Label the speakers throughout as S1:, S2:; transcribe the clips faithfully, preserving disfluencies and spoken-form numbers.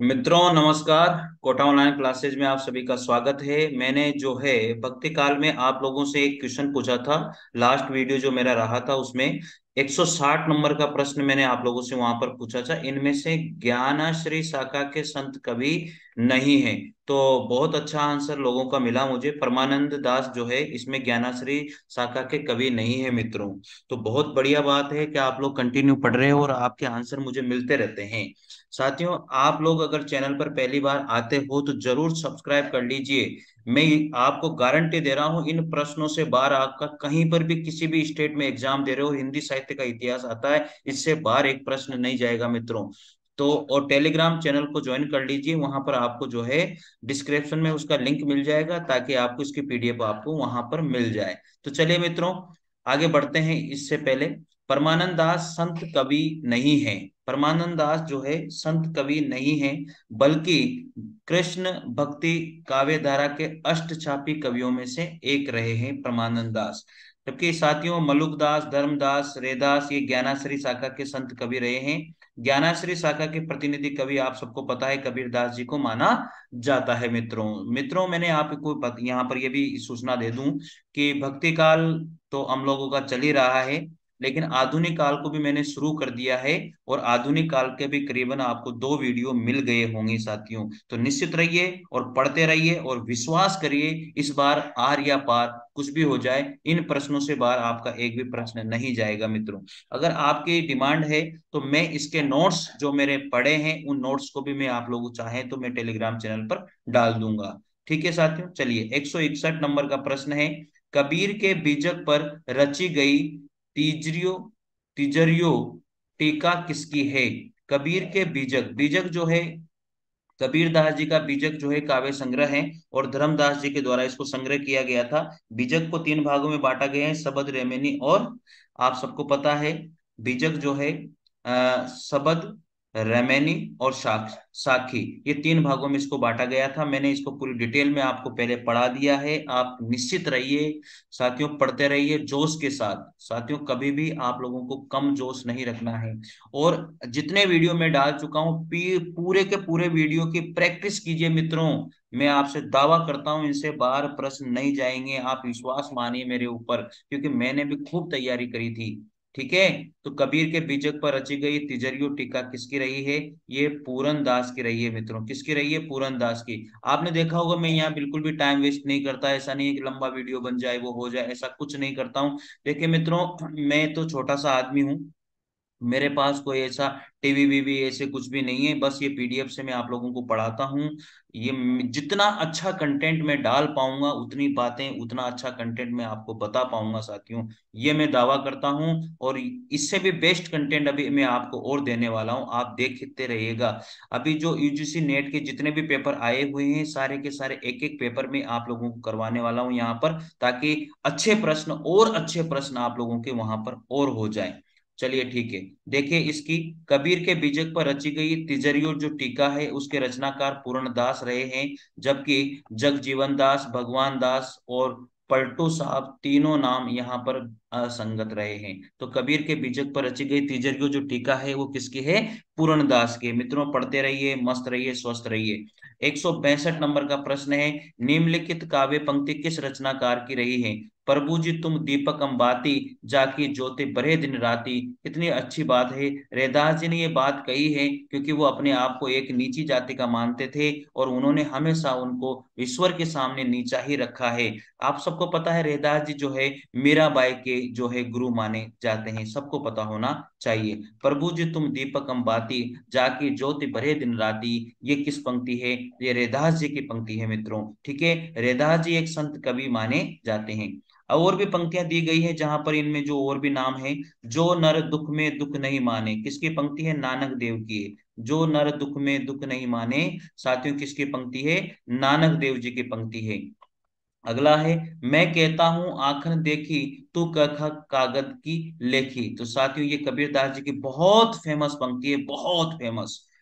S1: मित्रों नमस्कार। Kota online classes में आप सभी का स्वागत है। मैंने जो है भक्ति काल में आप लोगों से एक क्वेश्चन पूछा था। लास्ट वीडियो जो मेरा रहा था उसमें एक सौ साठ नंबर का प्रश्न मैंने आप लोगों से वहां पर पूछा था। इनमें से ज्ञानाश्री शाखा के संत कवि नहीं है। तो बहुत अच्छा आंसर लोगों का मिला मुझे। परमानंद दास जो है इसमें ज्ञानाश्री शाखा के कवि नहीं है मित्रों। तो बहुत बढ़िया बात है कि आप लोग कंटिन्यू पढ़ रहे हो और आपके आंसर मुझे मिलते रहते हैं। साथियों, आप लोग अगर चैनल पर पहली बार आते हो तो जरूर सब्सक्राइब कर लीजिए। मैं आपको गारंटी दे रहा हूं इन प्रश्नों से बाहर आपका कहीं पर भी किसी भी स्टेट में एग्जाम दे रहे हो, हिंदी साहित्य का इतिहास आता है, इससे बाहर एक प्रश्न नहीं जाएगा मित्रों। तो और टेलीग्राम चैनल को ज्वाइन कर लीजिए। वहां पर आपको जो है डिस्क्रिप्शन में उसका लिंक मिल जाएगा ताकि आपको इसकी पीडीएफ आपको वहां पर मिल जाए। तो चलिए मित्रों, आगे बढ़ते हैं। इससे पहले, परमानंद दास संत कवि नहीं है। परमानंद दास जो है संत कवि नहीं है, बल्कि कृष्ण भक्ति काव्य धारा के अष्टचापी कवियों में से एक रहे हैं परमानंद दास। जबकि साथियों मलुकदास, धर्मदास, रेदास ये ज्ञानाश्री शाखा के संत कवि रहे हैं। ज्ञानाश्री शाखा के प्रतिनिधि कवि आप सबको पता है कबीरदास जी को माना जाता है। मित्रों मित्रों मैंने आपको पत- यहाँ पर यह भी सूचना दे दूं कि भक्ति काल तो हम लोगों का चल ही रहा है, लेकिन आधुनिक काल को भी मैंने शुरू कर दिया है। और आधुनिक काल के भी करीबन आपको दो वीडियो मिल गए होंगे साथियों। तो निश्चित रहिए और पढ़ते रहिए और विश्वास करिए, इस बार आर या पार कुछ भी हो जाए इन प्रश्नों से बाहर आपका एक भी प्रश्न नहीं जाएगा मित्रों। अगर आपकी डिमांड है तो मैं इसके नोट्स जो मेरे पढ़े हैं उन नोट्स को भी मैं आप लोग चाहें तो मैं टेलीग्राम चैनल पर डाल दूंगा। ठीक है साथियों, चलिए एक सौ इकसठ नंबर का प्रश्न है। कबीर के बीजक पर रची गई तीजरियो तिजरियो टीका किसकी है? कबीर के बीजक, बीजक जो है कबीर दास जी का बीजक जो है काव्य संग्रह है और धर्मदास जी के द्वारा इसको संग्रह किया गया था। बीजक को तीन भागों में बांटा गया है, शबद, रेमेनी और आप सबको पता है बीजक जो है आ, शबद, रेमेनी और साख साखी, ये तीन भागों में इसको बांटा गया था। मैंने इसको पूरी डिटेल में आपको पहले पढ़ा दिया है। आप निश्चित रहिए साथियों, पढ़ते रहिए जोश के साथ। साथियों कभी भी आप लोगों को कम जोश नहीं रखना है। और जितने वीडियो मैं डाल चुका हूँ पूरे के पूरे वीडियो की प्रैक्टिस कीजिए मित्रों। मैं आपसे दावा करता हूं इनसे बाहर प्रश्न नहीं जाएंगे, आप विश्वास मानिए मेरे ऊपर, क्योंकि मैंने भी खूब तैयारी करी थी। ठीक है। तो कबीर के बीजक पर रची गई तिजरियो टीका किसकी रही है? ये पूरन दास की रही है मित्रों। किसकी रही है? पूरन दास की। आपने देखा होगा मैं यहाँ बिल्कुल भी टाइम वेस्ट नहीं करता। ऐसा नहीं है कि लंबा वीडियो बन जाए वो हो जाए, ऐसा कुछ नहीं करता हूँ। देखिए मित्रों, मैं तो छोटा सा आदमी हूँ, मेरे पास कोई ऐसा टीवी वीवी ऐसे कुछ भी नहीं है। बस ये पीडीएफ से मैं आप लोगों को पढ़ाता हूँ। ये म- जितना अच्छा कंटेंट मैं डाल पाऊंगा उतनी बातें, उतना अच्छा कंटेंट मैं आपको बता पाऊंगा साथियों। ये मैं दावा करता हूँ। और इससे भी बेस्ट कंटेंट अभी मैं आपको और देने वाला हूँ, आप देखते रहिएगा। अभी जो यूजीसी नेट के जितने भी पेपर आए हुए हैं सारे के सारे एक एक पेपर में आप लोगों को करवाने वाला हूँ यहाँ पर, ताकि अच्छे प्रश्न और अच्छे प्रश्न आप लोगों के वहां पर और हो जाए। चलिए ठीक है। देखिए इसकी, कबीर के बीजक पर रची गई तिजरियो जो टीका है उसके रचनाकार पूर्णदास रहे हैं। जबकि जगजीवन दास, भगवान दास और पलटू साहब तीनों नाम यहाँ पर असंगत रहे हैं। तो कबीर के बीजक पर रची गई तिजरियो जो टीका है वो किसकी है? पूर्णदास के। मित्रों पढ़ते रहिए, मस्त रहिए, स्वस्थ रहिए। एक सौ पैंसठ नंबर का प्रश्न है। निम्नलिखित काव्य पंक्ति किस रचनाकार की रही है? प्रभु जी तुम दीपक अम्बाती, जाकी ज्योति बरहे दिन राती। कितनी अच्छी बात है। रैदास जी ने ये बात कही है क्योंकि वो अपने आप को एक नीची जाति का मानते थे और उन्होंने हमेशा उनको ईश्वर के सामने नीचा ही रखा है। आप सबको पता है रैदास जी जो है मीराबाई के जो है गुरु माने जाते हैं, सबको पता होना चाहिए। प्रभु जी तुम दीपक अम्बाती, जाकी ज्योति बरहे दिन राती, ये किस पंक्ति है? ये रैदास जी की पंक्ति है मित्रों। ठीक है, रैदास जी एक संत कवि माने जाते हैं। और भी पंक्तियां दी गई है जहां पर इनमें जो और भी नाम है। जो नर दुख में दुख नहीं माने, किसकी पंक्ति है? नानक देव की है। जो नर दुख में दुख नहीं माने साथियों, किसकी पंक्ति है? नानक देव जी की पंक्ति है। अगला है, मैं कहता हूं आंखन देखी, तू कख कागद की लेखी। तो साथियों ये कबीरदास जी की बहुत फेमस पंक्ति है, बहुत फेमस।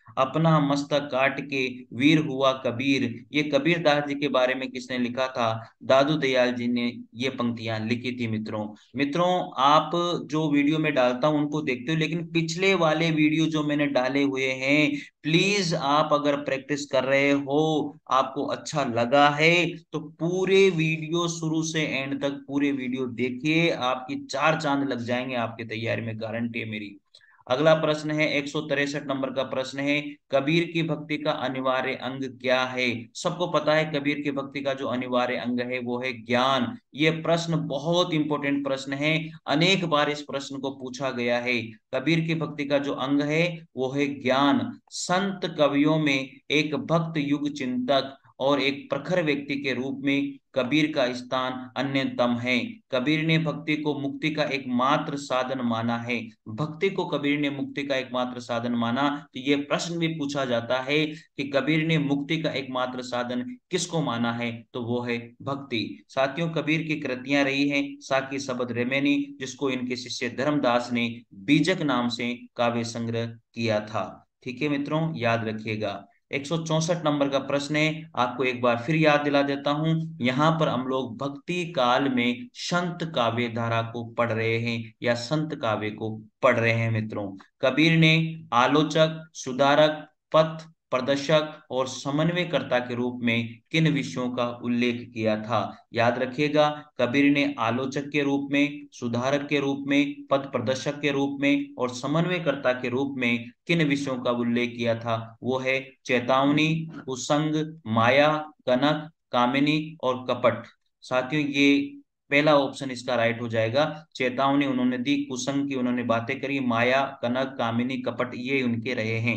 S1: अपना मस्तक काट के वीर हुआ कबीर। ये कबीर दास जी के बारे में किसने लिखा था? दादू दयाल जी ने ये पंक्तियां लिखी थी मित्रों। मित्रों, आप जो वीडियो में डालता हूं उनको देखते हो, लेकिन पिछले वाले वीडियो जो मैंने डाले हुए हैं, प्लीज आप अगर प्रैक्टिस कर रहे हो, आपको अच्छा लगा है, तो पूरे वीडियो शुरू से एंड तक पूरे वीडियो देखिए, आपकी चार चांद लग जाएंगे आपकी तैयारी में, गारंटी है मेरी। अगला प्रश्न है, एक सौ तिरसठ नंबर का प्रश्न है, कबीर की भक्ति का अनिवार्य अंग क्या है? सबको पता है कबीर की भक्ति का जो अनिवार्य अंग है वो है ज्ञान। ये प्रश्न बहुत इंपॉर्टेंट प्रश्न है, अनेक बार इस प्रश्न को पूछा गया है। कबीर की भक्ति का जो अंग है वो है ज्ञान। संत कवियों में एक भक्त युग चिंतक और एक प्रखर व्यक्ति के रूप में कबीर का स्थान अन्यतम है। कबीर ने भक्ति को मुक्ति का एकमात्र साधन माना है। भक्ति को कबीर ने मुक्ति का एकमात्र साधन माना, तो ये प्रश्न भी पूछा जाता है कि कबीर ने मुक्ति का एकमात्र साधन किसको माना है? तो वो है भक्ति। साथियों, कबीर की कृतियां रही हैं साकी शबद रेमेनी, जिसको इनके शिष्य धर्मदास ने बीजक नाम से काव्य संग्रह किया था। ठीक है मित्रों, याद रखिएगा। एक सौ चौसठ नंबर का प्रश्न है, आपको एक बार फिर याद दिला देता हूं। यहां पर हम लोग भक्ति काल में संत काव्य धारा को पढ़ रहे हैं या संत काव्य को पढ़ रहे हैं मित्रों। कबीर ने आलोचक, सुधारक, पथ प्रदर्शक और समन्वयकर्ता के रूप में किन विषयों का उल्लेख किया था? याद रखिएगा, कबीर ने आलोचक के रूप में, सुधारक के रूप में, पथ प्रदर्शक के रूप में और समन्वयकर्ता के रूप में किन विषयों का उल्लेख किया था? वो है चेतावनी, कुसंग, माया, कनक, कामिनी और कपट। साथियों, ये पहला ऑप्शन इसका राइट हो जाएगा। चेतावनी उन्होंने दी, कुसंग की उन्होंने बातें करी, माया, कनक, कामिनी, कपट ये उनके रहे हैं।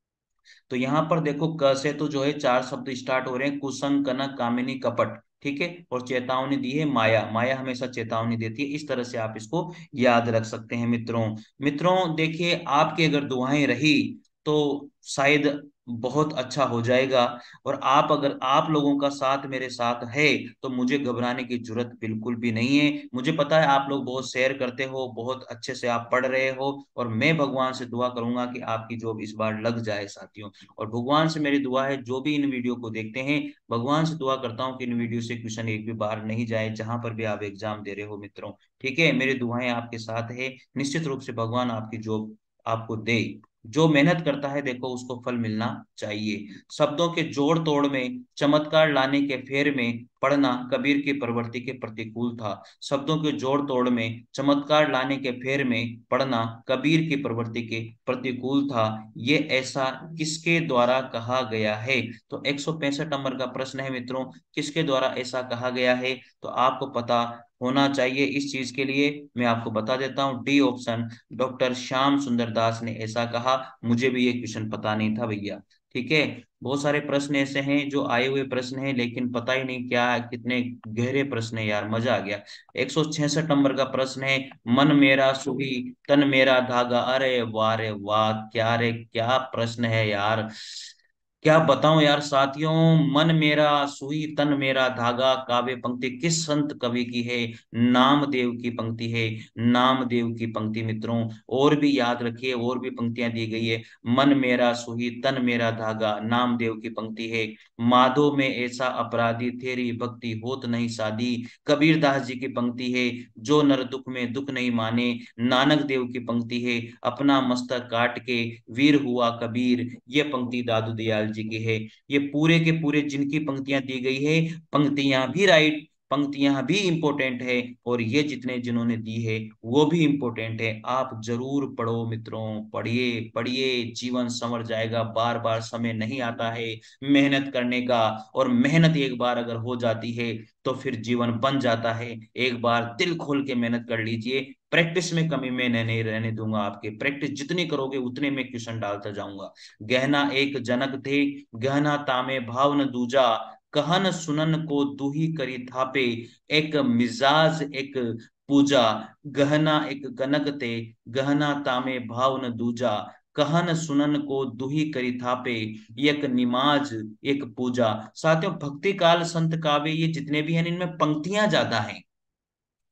S1: तो यहां पर देखो, क से तो जो है चार शब्द स्टार्ट हो रहे हैं, कुसंग, कनक, कामिनी, कपट। ठीक है, और चेतावनी दी है माया। माया हमेशा चेतावनी देती है। इस तरह से आप इसको याद रख सकते हैं मित्रों। मित्रों देखिए, आपकी अगर दुआएं रही तो शायद बहुत अच्छा हो जाएगा। और आप अगर आप लोगों का साथ मेरे साथ है तो मुझे घबराने की जरूरत बिल्कुल भी नहीं है। मुझे पता है आप लोग बहुत शेयर करते हो, बहुत अच्छे से आप पढ़ रहे हो, और मैं भगवान से दुआ करूंगा कि आपकी जॉब इस बार लग जाए साथियों। और भगवान से मेरी दुआ है, जो भी इन वीडियो को देखते हैं, भगवान से दुआ करता हूँ कि इन वीडियो से क्वेश्चन एक भी बार नहीं जाए, जहां पर भी आप एग्जाम दे रहे हो मित्रों। ठीक है, मेरी दुआएं आपके साथ है। निश्चित रूप से भगवान आपकी जॉब आपको दे। जो मेहनत करता है देखो, उसको फल मिलना चाहिए। शब्दों के जोड़ तोड़ में चमत्कार लाने के फेर में पढ़ना कबीर की प्रवृत्ति के प्रतिकूल था। शब्दों के जोड़ तोड़ में चमत्कार लाने के फेर में पढ़ना कबीर की प्रवृत्ति के प्रतिकूल था। ये ऐसा किसके द्वारा कहा गया है? तो एक सौ पैंसठ नंबर का प्रश्न है मित्रों, किसके द्वारा ऐसा कहा गया है? तो आपको पता होना चाहिए इस चीज के लिए, मैं आपको बता देता हूं, डी ऑप्शन, डॉक्टर श्याम सुंदर दास ने ऐसा कहा। मुझे भी ये क्वेश्चन पता नहीं था भैया। ठीक है, बहुत सारे प्रश्न ऐसे हैं जो आए हुए प्रश्न हैं, लेकिन पता ही नहीं क्या कितने गहरे प्रश्न है यार, मजा आ गया। एक सौ छियासठ नंबर का प्रश्न है, मन मेरा सुही तन मेरा धागा। अरे वाह रे वाह, क्या रे क्या प्रश्न है यार, क्या बताऊं यार साथियों। मन मेरा सुई तन मेरा धागा काव्य पंक्ति किस संत कवि की है? नामदेव की पंक्ति है, नामदेव की पंक्ति मित्रों। और भी याद रखिए, और भी पंक्तियां दी गई है। मन मेरा सुई तन मेरा धागा नामदेव की पंक्ति है। माधो में ऐसा अपराधी तेरी भक्ति होत नहीं सादी, कबीरदास जी की पंक्ति है। जो नर दुख में दुख नहीं माने, नानक देव की पंक्ति है। अपना मस्तक काट के वीर हुआ कबीर, ये पंक्ति दादू दयाल जी की है। ये पूरे के पूरे जिनकी पंक्तियां दी गई है, पंक्तियां भी राइट, पंक्तियां भी इंपॉर्टेंट है, और ये जितने जिन्होंने दी है वो भी इंपॉर्टेंट है। आप जरूर पढ़ो मित्रों, पढ़िए पढ़िए, जीवन संवर जाएगा। बार बार समय नहीं आता है मेहनत करने का, और मेहनत एक बार अगर हो जाती है तो फिर जीवन बन जाता है। एक बार दिल खोल के मेहनत कर लीजिए, प्रैक्टिस में कमी मैं नहीं रहने दूंगा। आपके प्रैक्टिस जितनी करोगे उतने में क्वेश्चन डालता जाऊंगा। गहना एक जनक थे, गहना तामे भाव न दूजा, कहन सुनन को दुही करी थापे, एक मिजाज एक पूजा। गहना एक गनक थे, गहना तामे भाव न दूजा, कहन सुनन को दुही करी थापे, एक निमाज एक पूजा। साथियों, भक्ति काल संत काव्य ये जितने भी हैं, इनमें पंक्तियां ज्यादा हैं,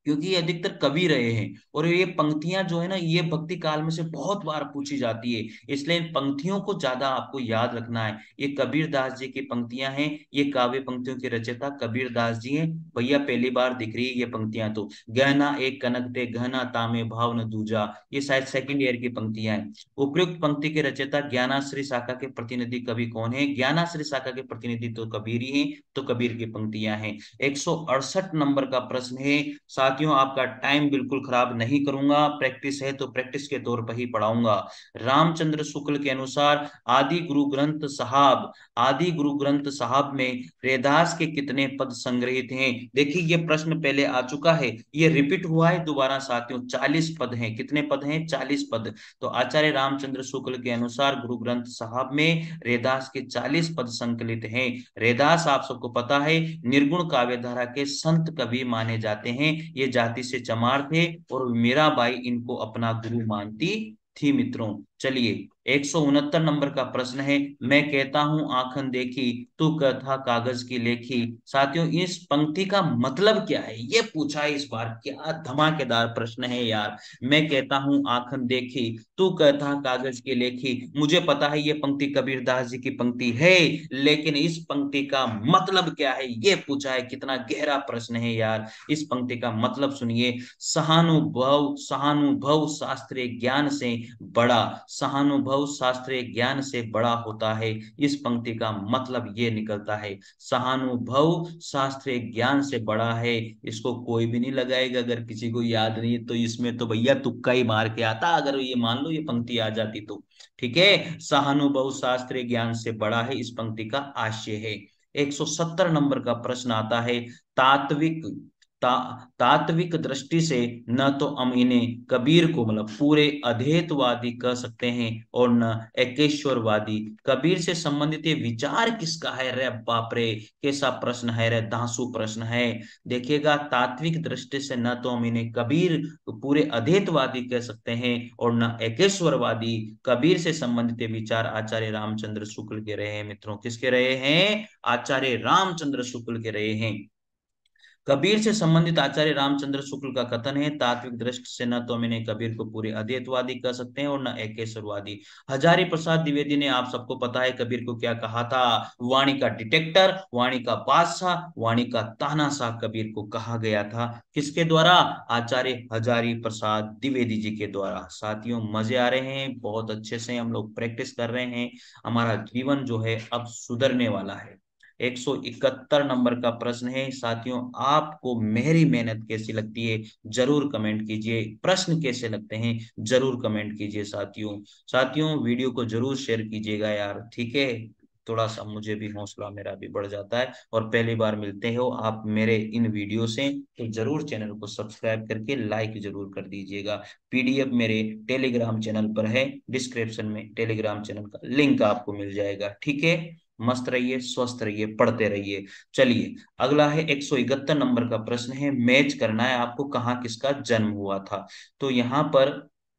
S1: क्योंकि ये अधिकतर कवि रहे हैं और ये पंक्तियां जो है ना ये भक्ति काल में से बहुत बार पूछी जाती है, इसलिए इन पंक्तियों को ज्यादा आपको याद रखना है। ये कबीर दास जी की पंक्तियां हैं, ये काव्य पंक्तियों के रचयिता कबीर दास जी हैं। भैया पहली बार दिख रही है ये पंक्तियां तो, गहना एक कनक ते गहना तामे भाव न दूजा, ये शायद सेकंड ईयर की पंक्तियां हैं। उपयुक्त पंक्ति के रचयिता ज्ञानाश्री शाखा के प्रतिनिधि कवि कौन है? ज्ञानाश्री शाखा के प्रतिनिधि तो कबीर ही हैं, तो कबीर की पंक्तियां हैं। एक सौ अड़सठ नंबर का प्रश्न है साथियों, आपका टाइम बिल्कुल खराब नहीं करूंगा, प्रैक्टिस है तो प्रैक्टिस के तौर पर ही पढ़ाऊंगा। रामचंद्र शुक्ल के अनुसार आदि गुरु ग्रंथ साहब, आदि गुरु ग्रंथ साहब में रैदास के कितने पद संग्रहित हैं? देखिए ये प्रश्न पहले आ चुका है, ये रिपीट हुआ है दोबारा साथियों, चालीस पद हैं। कितने पद हैं? चालीस पद। तो आचार्य रामचंद्र शुक्ल के अनुसार गुरु ग्रंथ साहब में रैदास के चालीस पद संकलित हैं। रैदास आप सबको पता है निर्गुण काव्य धारा के संत कवि माने जाते हैं, ये जाति से चमार थे और मीराबाई इनको अपना गुरु मानती थी मित्रों। चलिए एक सौ उनहत्तर नंबर का प्रश्न है, मैं कहता हूं आंखन देखी तू कथा कागज की लेखी। साथियों इस पंक्ति का मतलब क्या है ये पूछा है इस बार, क्या धमाकेदार प्रश्न है यार। मैं कहता हूं आंखन देखी तू कथा कागज की लेखी, मुझे पता है ये पंक्ति कबीर दास जी की पंक्ति है, लेकिन इस पंक्ति का मतलब क्या है ये पूछा है। कितना गहरा प्रश्न है यार। इस पंक्ति का मतलब सुनिए, सहानुभव, सहानुभव शास्त्रीय ज्ञान से बड़ा, सहानुभव शास्त्रीय ज्ञान से बड़ा होता है। इस पंक्ति का मतलब ये निकलता है, सहानुभव शास्त्रीय ज्ञान से बड़ा है। इसको कोई भी नहीं लगाएगा, अगर किसी को याद नहीं तो इसमें तो भैया तुक्का ही मार के आता, अगर ये मान लो ये पंक्ति आ जाती तो। ठीक है, सहानुभव शास्त्रीय ज्ञान से बड़ा है, इस पंक्ति का आशय है। एक सौ सत्तर नंबर का प्रश्न आता है, तात्विक ता, तात्विक दृष्टि से न तो हम इन्हें कबीर को मतलब पूरे अद्वैतवादी कह सकते हैं और न एकेश्वरवादी। कबीर से संबंधित ये विचार किसका है? रे बाप रे, कैसा प्रश्न है रे, धांसू प्रश्न है। देखिएगा, तात्विक दृष्टि से न तो हम इन्हें कबीर पूरे अद्वैतवादी कह सकते हैं और न एकेश्वरवादी। कबीर से संबंधित विचार आचार्य रामचंद्र शुक्ल के रहे हैं मित्रों। किसके रहे हैं? आचार्य रामचंद्र शुक्ल के रहे हैं। कबीर से संबंधित आचार्य रामचंद्र शुक्ल का कथन है, तात्विक दृष्टि से न तो हम इन्हें कबीर को पूरे अद्वैतवादी कह सकते हैं और न एकेश्वरवादी। हजारी प्रसाद द्विवेदी ने, आप सबको पता है, कबीर को क्या कहा था? वाणी का डिटेक्टर, वाणी का बादशाह, वाणी का तानाशाह कबीर को कहा गया था। किसके द्वारा? आचार्य हजारी प्रसाद द्विवेदी जी के द्वारा। साथियों मजे आ रहे हैं, बहुत अच्छे से हम लोग प्रैक्टिस कर रहे हैं, हमारा जीवन जो है अब सुधरने वाला है। एक सौ इकहत्तर नंबर का प्रश्न है साथियों, आपको मेरी मेहनत कैसी लगती है जरूर कमेंट कीजिए, प्रश्न कैसे लगते हैं जरूर कमेंट कीजिए साथियों। साथियों वीडियो को जरूर शेयर कीजिएगा यार, ठीक है, थोड़ा सा मुझे भी हौसला मेरा भी बढ़ जाता है। और पहली बार मिलते हो आप मेरे इन वीडियो से तो जरूर चैनल को सब्सक्राइब करके लाइक जरूर कर दीजिएगा। पीडीएफ मेरे टेलीग्राम चैनल पर है, डिस्क्रिप्शन में टेलीग्राम चैनल का लिंक आपको मिल जाएगा। ठीक है, मस्त रहिए, स्वस्थ रहिए, पढ़ते रहिए। चलिए अगला है एक सौ इकहत्तर नंबर का प्रश्न है, मैच करना है आपको कहाँ किसका जन्म हुआ था। तो यहाँ पर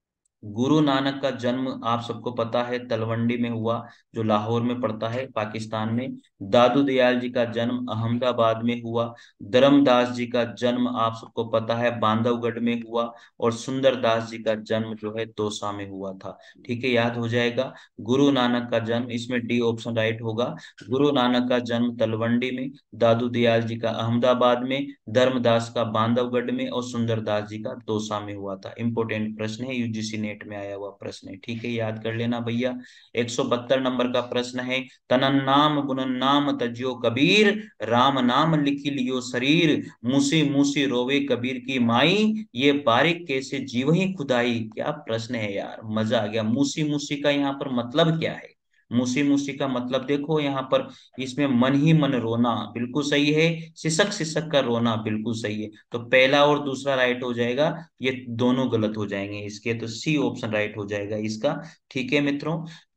S1: गुरु नानक का जन्म आप सबको पता है तलवंडी में हुआ, जो लाहौर में पड़ता है पाकिस्तान में। दादू दयाल जी का जन्म अहमदाबाद में हुआ। धर्मदास जी का जन्म आप सबको पता है बांधवगढ़ में हुआ। और सुंदरदास जी का जन्म जो है दौसा में हुआ था। ठीक है, याद हो जाएगा। गुरु नानक का जन्म, इसमें डी ऑप्शन राइट होगा। गुरु नानक का जन्म तलवंडी में, दादू दयाल जी का अहमदाबाद में, धर्मदास का बांधवगढ़ में और सुंदरदास जी का दौसा में हुआ था। इंपोर्टेंट प्रश्न है, यूजीसी नेट में आया हुआ प्रश्न है, ठीक है, याद कर लेना भैया। एक सौ बहत्तर नंबर का प्रश्न है, तनन नाम बुनन नाम तजियो कबीर, राम नाम लिखी लियो शरीर, मूसी मूसी रोवे कबीर की माई, ये बारिक कैसे जीव ही खुदाई। क्या प्रश्न है यार, मजा आ गया। मूसी मूसी का यहाँ पर मतलब क्या है? मूसी मूसी का मतलब देखो यहाँ पर, इसमें मन ही मन रोना बिल्कुल सही है, सिसक सिसक का रोना बिल्कुल सही है। तो पहला और दूसरा राइट हो जाएगा, ये दोनों गलत हो जाएंगे इसके, तो सी ऑप्शन राइट हो जाएगा इसका। ठीक है मित्रों,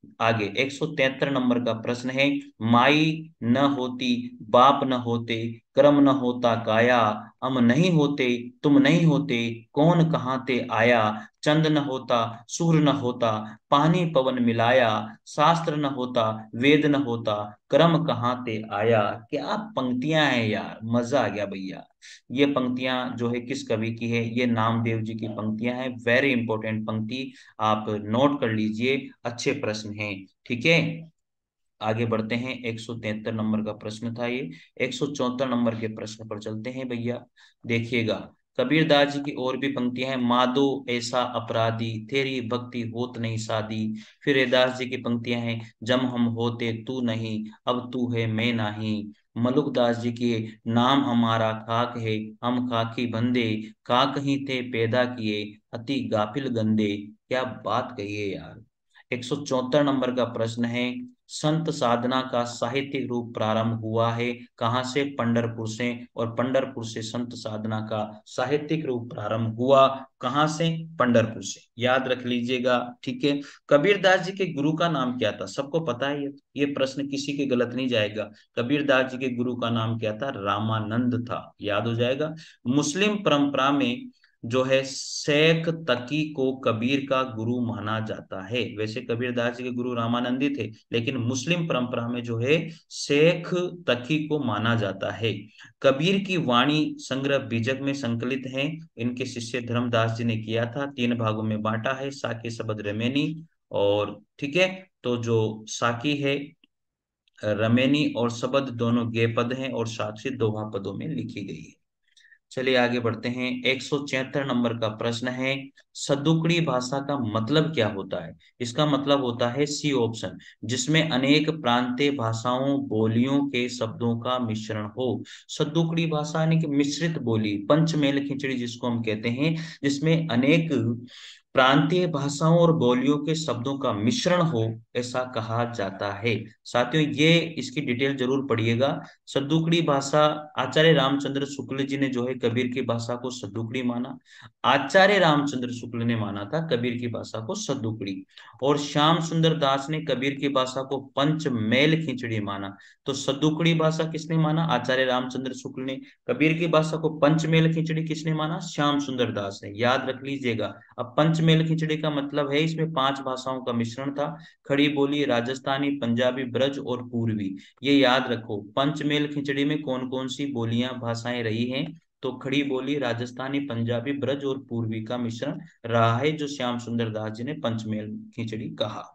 S1: आगे एक सौ तिहत्तर नंबर का प्रश्न है, माई न होती बाप न होते, कर्म न होता काया, हम नहीं होते तुम नहीं होते, कौन कहाँ ते आया, चंद न होता सूर्य न होता, पानी पवन मिलाया, शास्त्र न होता वेद न होता, कर्म कहाँ ते आया। क्या पंक्तियां हैं यार, मजा आ गया भैया। ये पंक्तियां जो है किस कवि की है, ये नामदेव जी की पंक्तियां हैं, वेरी इंपॉर्टेंट पंक्ति, आप नोट कर लीजिए, अच्छे प्रश्न हैं। ठीक है, आगे बढ़ते हैं। एक सौ तिहत्तर नंबर का प्रश्न था ये। एक सौ चौहत्तर नंबर के प्रश्न पर चलते हैं भैया, देखिएगा। कबीरदास जी की और भी पंक्तियां हैं, माधो ऐसा अपराधी तेरी भक्ति होत नहीं सादी। फिर रैदास जी की पंक्तियां हैं, जब हम होते तू नहीं अब तू है मैं नहीं। मलुकदास जी की, नाम हमारा खाक है हम खाकी बंदे, खाक ही थे पैदा किए अति गाफिल गंदे। क्या बात कही है यार। एक सौ चौहत्तर नंबर का प्रश्न है, संत साधना का साहित्यिक रूप प्रारंभ हुआ है कहाँ से, पंढरपुर से, और पंढरपुर से संत साधना का साहित्यिक रूप प्रारंभ हुआ कहाँ से, पंढरपुर से, याद रख लीजिएगा। ठीक है, कबीरदास जी के गुरु का नाम क्या था, सबको पता है ये ये प्रश्न किसी के गलत नहीं जाएगा। कबीरदास जी के गुरु का नाम क्या था, रामानंद था, याद हो जाएगा। मुस्लिम परंपरा में जो है शेख तकी को कबीर का गुरु माना जाता है। वैसे कबीरदास जी के गुरु रामानंदी थे, लेकिन मुस्लिम परंपरा में जो है शेख तकी को माना जाता है। कबीर की वाणी संग्रह बीजक में संकलित है, इनके शिष्य धर्मदास जी ने किया था, तीन भागों में बांटा है, साकी शबद रमेनी। और ठीक है, तो जो साकी है रमेनी और शबद दोनों गे पद हैं, और साक्षी दोहा पदों में लिखी गई है। चलिए आगे बढ़ते हैं। एक सौ छिहत्तर नंबर का प्रश्न है, सदुकड़ी भाषा का मतलब क्या होता है। इसका मतलब होता है सी ऑप्शन, जिसमें अनेक प्रांतीय भाषाओं बोलियों के शब्दों का मिश्रण हो। सदुकड़ी भाषा यानी कि मिश्रित बोली, पंचमेल खिचड़ी जिसको हम कहते हैं, जिसमें अनेक प्रांतीय भाषाओं और बोलियों के शब्दों का मिश्रण हो, ऐसा कहा जाता है। साथियों ये इसकी डिटेल जरूर पढ़िएगा। सद्दुकड़ी भाषा, आचार्य रामचंद्र शुक्ल जी ने जो है कबीर की भाषा को सद्दुकड़ी माना। आचार्य रामचंद्र शुक्ल ने माना था कबीर की भाषा को सद्दुकड़ी, और श्याम सुंदर दास ने कबीर की भाषा को पंचमेल खिचड़ी माना। तो सद्दुकड़ी भाषा किसने माना, आचार्य रामचंद्र शुक्ल ने। कबीर की भाषा को पंचमेल खिचड़ी किसने माना, श्याम सुंदर दास ने, याद रख लीजिएगा। अब पंचमेल खिचड़ी का मतलब है इसमें पांच भाषाओं का मिश्रण था, खड़ी बोली, राजस्थानी, पंजाबी, ब्रज और पूर्वी। ये याद रखो, पंचमेल खिचड़ी में कौन कौन सी बोलियां भाषाएं रही हैं, तो खड़ी बोली, राजस्थानी, पंजाबी, ब्रज और पूर्वी का मिश्रण रहा है, जो श्याम सुंदर दास जी ने पंचमेल खिचड़ी कहा।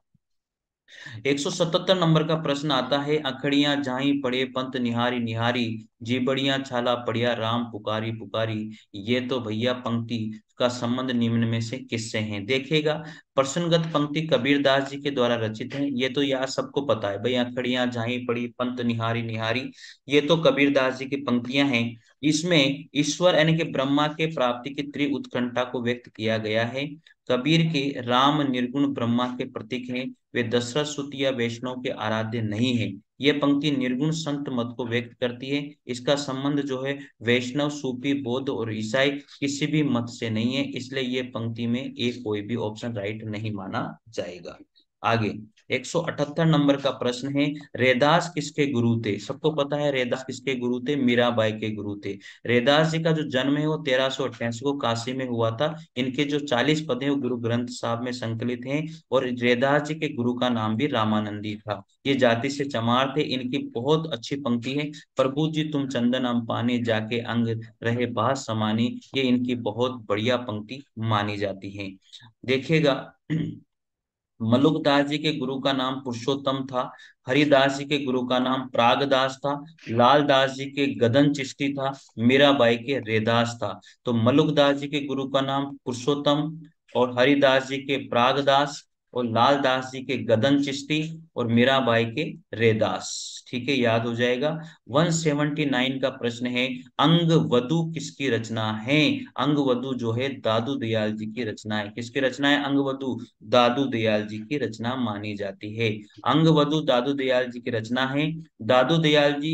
S1: एक सौ सतहत्तर नंबर का प्रश्न आता है, अखड़ियां जाई पड़े पंत निहारी निहारी, जीबड़ियां छाला पड़िया राम पुकारी पुकारी। ये तो भैया पंक्ति का संबंध निम्न में से किससे है, देखिएगा। प्रश्नगत पंक्ति कबीरदास जी के द्वारा रचित है, ये तो यार सबको पता है भाई, अखड़ियां जाई पड़ी पंत निहारी निहारी, ये तो कबीरदास जी की पंक्तियां हैं। इसमें ईश्वर यानी कि ब्रह्मा के प्राप्ति की त्रि उत्कंठा को व्यक्त किया गया है। कबीर के राम निर्गुण ब्रह्मा के प्रतीक हैं, वे दशरथ सुत या वैष्णव के आराध्य नहीं है। ये पंक्ति निर्गुण संत मत को व्यक्त करती है, इसका संबंध जो है वैष्णव, सूफी, बौद्ध और ईसाई किसी भी मत से नहीं है, इसलिए ये पंक्ति में एक कोई भी ऑप्शन राइट नहीं माना जाएगा। आगे एक सौ अठहत्तर नंबर का प्रश्न है, रैदास किसके गुरु थे, सबको पता है रैदास किसके गुरु थे, मीराबाई के गुरु थे। रैदास जी का जो जन्म है वो तेरह सौ अट्ठासी को काशी में हुआ था। इनके जो चालीस पद हैं वो गुरु ग्रंथ साहब में संकलित हैं, और रैदास जी के गुरु का नाम भी रामानंदी था। ये जाति से चमार थे। इनकी बहुत अच्छी पंक्ति है, प्रभु जी तुम चंदन हम पाने जाके अंग रहे बास समानी, ये इनकी बहुत बढ़िया पंक्ति मानी जाती है। देखिएगा, मलुकदास जी के गुरु का नाम पुरुषोत्तम था, हरिदास जी के गुरु का नाम प्रागदास था, लालदास जी के गदन चिश्ती था, मीराबाई के रैदास था। तो मलुकदास जी के गुरु का नाम पुरुषोत्तम, और हरिदास जी के प्रागदास, और लालदास जी के गदन चिश्ती, और मीराबाई के रैदास। ठीक है, याद हो जाएगा। एक सौ उन्यासी का प्रश्न है, अंग वधु किसकी रचना है। अंग वधु जो है दादू दयाल जी की रचना है। किसकी रचना है अंग वधु, दादू दयाल जी की रचना मानी जाती है। अंग वधु दादू दयाल जी की रचना है। दादू दयाल जी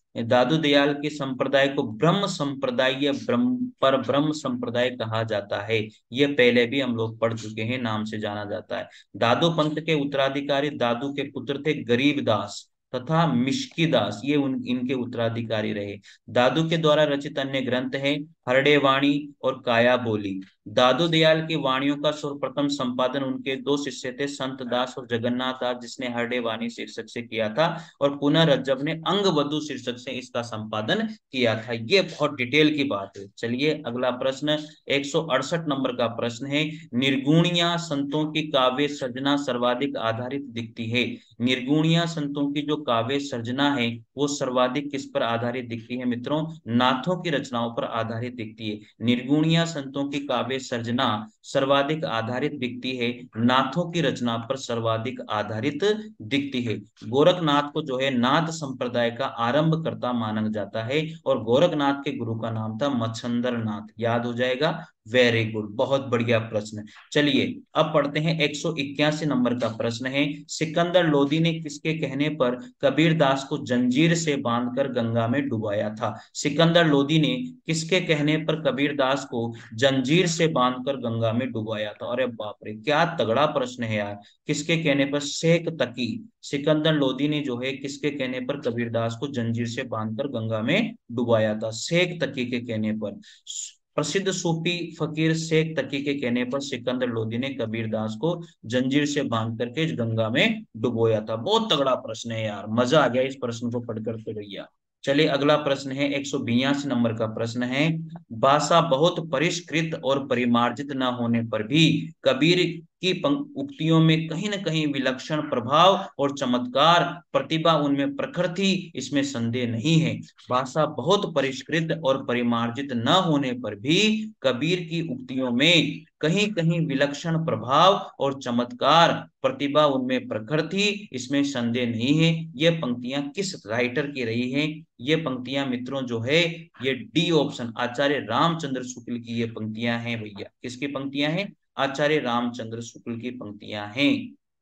S1: दादू दयाल के संप्रदाय को ब्रह्म संप्रदाय या ब्रह्म पर ब्रह्म संप्रदाय कहा जाता है। ये पहले भी हम लोग पढ़ चुके हैं, नाम से जाना जाता है। दादू पंथ के उत्तराधिकारी दादू के पुत्र थे गरीबदास तथा मिश्की दास, ये उन इनके उत्तराधिकारी रहे। दादू के द्वारा रचित अन्य ग्रंथ हैं हरडे वाणी और काया बोली। दादू दयाल की वाणियों का सर्वप्रथम संपादन उनके दो शिष्य थे संत दास और जगन्नाथ दास, जिसने हरडे वाणी शीर्षक से किया था, और पुनः रज्जब ने अंग वधु शीर्षक से इसका संपादन किया था। ये बहुत डिटेल की बात है। चलिए अगला प्रश्न एक सौ अड़सठ नंबर का प्रश्न है, निर्गुणिया संतों की काव्य सर्जना सर्वाधिक आधारित दिखती है। निर्गुणिया संतों की जो काव्य सर्जना है वो सर्वाधिक किस पर आधारित दिखती है मित्रों? नाथों की रचनाओं पर आधारित दिखती है। निर्गुणिया संतों की काव्य सर्जना सर्वाधिक आधारित दिखती है, नाथों की रचना पर सर्वाधिक आधारित दिखती है। गोरखनाथ को जो है नाथ संप्रदाय का आरंभकर्ता माना जाता है, और गोरखनाथ के गुरु का नाम था मच्छंदर नाथ। याद हो जाएगा, वेरी गुड, बहुत बढ़िया प्रश्न। चलिए अब पढ़ते हैं एक सौ इक्यासी नंबर का प्रश्न है, सिकंदर लोदी ने किसके कहने पर कबीर दास को जंजीर से बांधकर गंगा में डुबाया था? सिकंदर लोदी ने किसके कहने पर कबीर दास को जंजीर से बांधकर गंगा में डुबाया था? अरे बाप रे, क्या तगड़ा प्रश्न है यार। किसके कहने पर? शेख तकी, सिकंदर लोदी ने जो है किसके कहने पर कबीरदास को जंजीर से बांधकर गंगा में डुबाया था? शेख तकी के कहने पर। प्रसिद्ध सूफी फकीर शेख तकी के कहने पर सिकंदर लोदी ने कबीरदास को जंजीर से बांध करके गंगा में डुबोया था। बहुत तगड़ा प्रश्न है यार, मजा आ गया इस प्रश्न को पढ़कर के भैया। चलिए अगला प्रश्न है एक सौ बयासी नंबर का प्रश्न है, भाषा बहुत परिष्कृत और परिमार्जित न होने पर भी कबीर की उक्तियों में कहीं न कहीं विलक्षण प्रभाव और चमत्कार प्रतिभा उनमें प्रखर थी, इसमें संदेह नहीं है। भाषा बहुत परिष्कृत और परिमार्जित न होने पर भी कबीर की उक्तियों में कहीं कहीं विलक्षण प्रभाव और चमत्कार प्रतिभा उनमें प्रखर थी, इसमें संदेह नहीं है। ये पंक्तियां किस राइटर की रही हैं? ये पंक्तियां मित्रों जो है ये डी ऑप्शन आचार्य रामचंद्र शुक्ल की ये पंक्तियां हैं भैया। किसकी पंक्तियां हैं? आचार्य रामचंद्र शुक्ल की पंक्तियां हैं।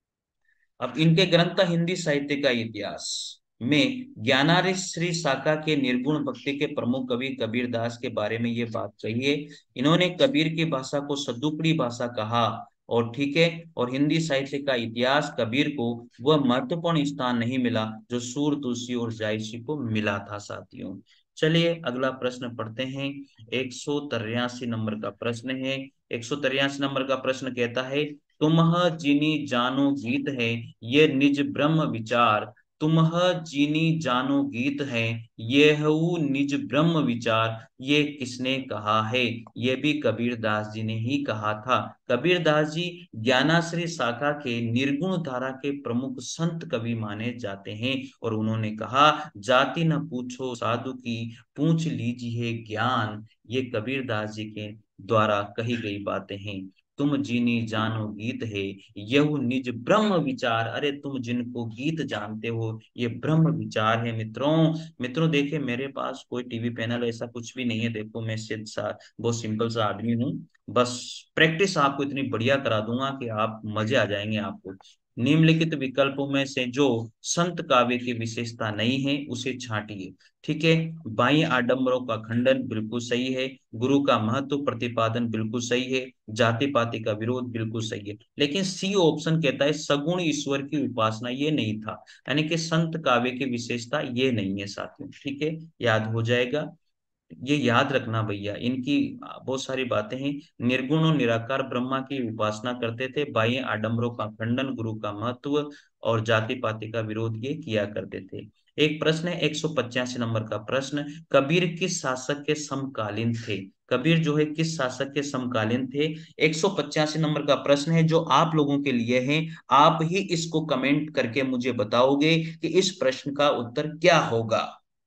S1: अब इनके ग्रंथ था हिंदी साहित्य का इतिहास में ज्ञानाश्री शाखा के निर्गुण भक्ति के प्रमुख कवि कबीरदास के बारे में ये बात कही है। इन्होंने कबीर की भाषा को सद्दुपड़ी भाषा कहा, और ठीक है, और हिंदी साहित्य का इतिहास कबीर को वह महत्वपूर्ण स्थान नहीं मिला जो सूर तुलसी और जायसी को मिला था साथियों। चलिए अगला प्रश्न पढ़ते हैं, एक सौ तिरासी नंबर का प्रश्न है। एक सौ तिरासी नंबर का प्रश्न कहता है, तुम्ह जिनी जानो गीत है ये निज ब्रह्म विचार, तुम्ह जिनी जानो गीत है ये हऊ निज ब्रह्म विचार, ये किसने कहा है? ये भी कबीरदास जी ने ही कहा था। कबीरदास जी ज्ञानाश्री शाखा के निर्गुण धारा के प्रमुख संत कवि माने जाते हैं, और उन्होंने कहा जाति न पूछो साधु की पूछ लीजिए ज्ञान, ये कबीरदास जी के द्वारा कही गई बातें हैं। तुम जिनी जानो गीत है यह निज ब्रह्म विचार, अरे तुम जिनको गीत जानते हो ये ब्रह्म विचार है मित्रों। मित्रों देखिए मेरे पास कोई टीवी पैनल ऐसा कुछ भी नहीं है, देखो मैं सिर्फ सा बहुत सिंपल सा आदमी हूँ, बस प्रैक्टिस आपको इतनी बढ़िया करा दूंगा कि आप मजे आ जाएंगे आपको। निम्नलिखित विकल्पों में से जो संत काव्य की विशेषता नहीं है उसे छांटिए। ठीक है, बाह्य आडंबरों का खंडन बिल्कुल सही है, गुरु का महत्व प्रतिपादन बिल्कुल सही है, जाति पाति का विरोध बिल्कुल सही है, लेकिन सी ऑप्शन कहता है सगुण ईश्वर की उपासना, ये नहीं था, यानी कि संत काव्य की विशेषता ये नहीं है साथियों। ठीक है, याद हो जाएगा, ये याद रखना भैया, इनकी बहुत सारी बातें हैं। निर्गुण और निराकार ब्रह्मा की उपासना करते थे, बाह्य आडंबरों का खंडन, गुरु का महत्व और जाति पाति का विरोध ये किया करते थे। एक प्रश्न है एक सौ पचासी नंबर का प्रश्न, कबीर किस शासक के समकालीन थे? कबीर जो है किस शासक के समकालीन थे? एक सौ पचासी नंबर का प्रश्न है जो आप लोगों के लिए है, आप ही इसको कमेंट करके मुझे बताओगे कि इस प्रश्न का उत्तर क्या होगा।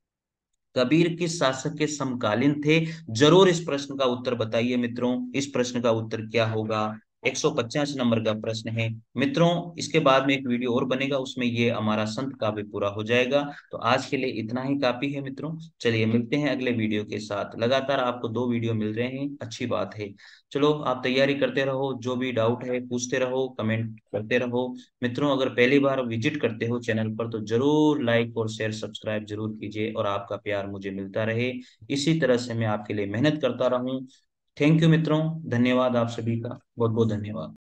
S1: कबीर किस शासक के समकालीन थे? जरूर इस प्रश्न का उत्तर बताइए मित्रों, इस प्रश्न का उत्तर क्या होगा? एक सौ पचास नंबर का प्रश्न है मित्रों। इसके बाद में एक वीडियो और बनेगा, उसमें ये हमारा संत काव्य पूरा हो जाएगा। तो आज के लिए इतना ही काफी है मित्रों। चलिए मिलते हैं अगले वीडियो के साथ। लगातार आपको दो वीडियो मिल रहे हैं, अच्छी बात है। चलो आप तैयारी करते रहो, जो भी डाउट है पूछते रहो, कमेंट करते रहो। मित्रों अगर पहली बार विजिट करते हो चैनल पर तो जरूर लाइक और शेयर सब्सक्राइब जरूर कीजिए, और आपका प्यार मुझे मिलता रहे, इसी तरह से मैं आपके लिए मेहनत करता रहूं। थैंक यू मित्रों, धन्यवाद आप सभी का, बहुत बहुत धन्यवाद।